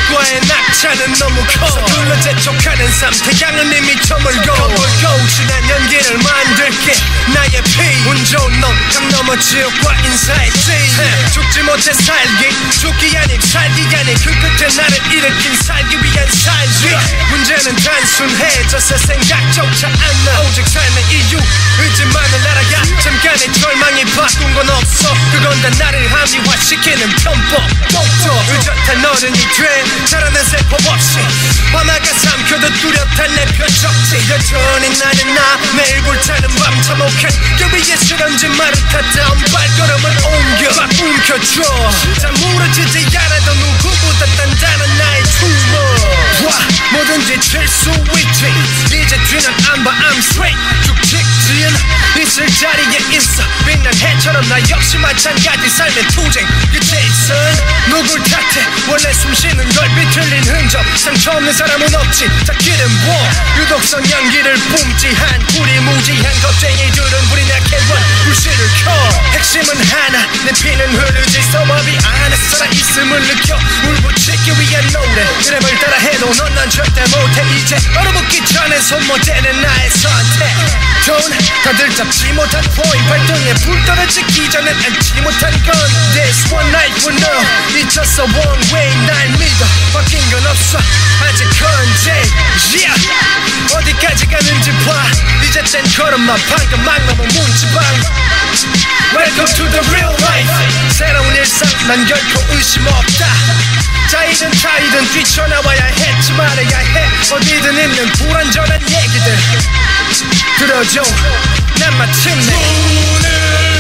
과의 낙차는 너무 커 서둘러 재촉하는 삶 태양은 이미 저물고 진한 연기를 만들게 나의 피 운 좋은 놈 강 넘어 지옥과 인사했지 죽지 못해 살기 죽기 아닌 살기 아닌 그 끝에 나를 일으킨 살기 위한 살기 문제는 단순해져서 생각조차 않나 오직 삶의 이유 의지만을 알아야 잠깐의 절망이 바꾼 건 없어 그건 다 나를 합리화시키는 편법 의젓한 어른이 돼 자라난 세법 없이 화나가 삼켜도 뚜렷한 내 표적지 여전히 나는 나 매일 불타는 밤 참혹한 그 위에 실험진 말을 타다운 발걸음을 옮겨 막 움켜줘 잘 무너지지 않아도 누구보다 단단한 나의 춤을 와 뭐든지 칠 수 있지 이제 뒤는 안 봐 I'm straight 쭉 직진 있을 자리에 있어 빛난 해처럼 나 역시 마찬가지 삶의 투쟁 끝에 있어 누굴 탓해 원래 숨쉬는 걸 비틀린 흔적 상처 없는 사람은 없지 자기는 뭐 유독 성향기를 뿜지 한 무리무지한 겁쟁이들은 불이 나게 원 불씨를 켜 핵심은 하나 내 피는 흐르지 서법이 안에 살아있음을 느껴 울부짖기 위한 노래 이름을 따라 해도 넌 난 절대 못해 이제 얼어붙기 전에 손못대는 나의 선택 돈 다들 잡지 못한 포인트 발등에 불 떨어지기 전엔 앉지 못한 건 This one night for no 잊혔어 one way 날 믿어 바뀐 건 없어 아직 현재 yeah 어디까지 가는지 봐 이제 짠 걸음마 방금 막 넘어 문지방 Welcome to the real life 새로운 일상 난 결코 의심 없다 자이든 타이든 뛰쳐나와야 했지 말아야 해 어디든 있는 불완전한 얘기들 들어줘 난 마침내